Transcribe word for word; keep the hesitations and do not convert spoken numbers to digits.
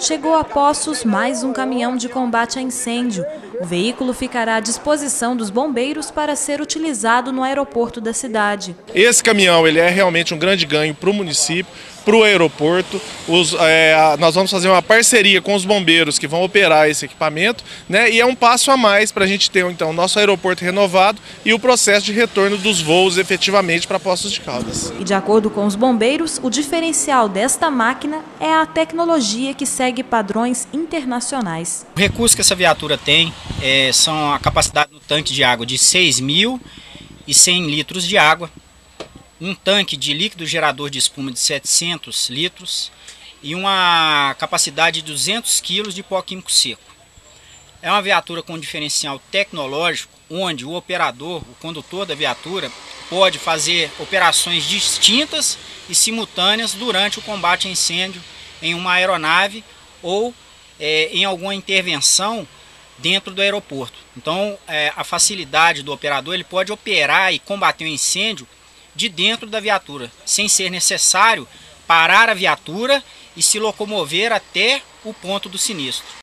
chegou a Poços mais um caminhão de combate a incêndio. O veículo ficará à disposição dos bombeiros para ser utilizado no aeroporto da cidade. Esse caminhão ele é realmente um grande ganho para o município, para o aeroporto. Os, é, nós vamos fazer uma parceria com os bombeiros que vão operar esse equipamento, né? E é um passo a mais para a gente ter então o nosso aeroporto renovado e o processo de retorno dos voos efetivamente para Poços de Caldas. E de acordo com os bombeiros, o diferencial desta máquina é a tecnologia que segue padrões internacionais. O recurso que essa viatura tem é, são a capacidade no tanque de água de seis mil e cem litros de água, um tanque de líquido gerador de espuma de setecentos litros e uma capacidade de duzentos quilos de pó químico seco. É uma viatura com diferencial tecnológico, onde o operador, o condutor da viatura, pode fazer operações distintas e simultâneas durante o combate a incêndio em uma aeronave ou é, em alguma intervenção dentro do aeroporto. Então, é, a facilidade do operador, ele pode operar e combater o incêndio de dentro da viatura, sem ser necessário parar a viatura e se locomover até o ponto do sinistro.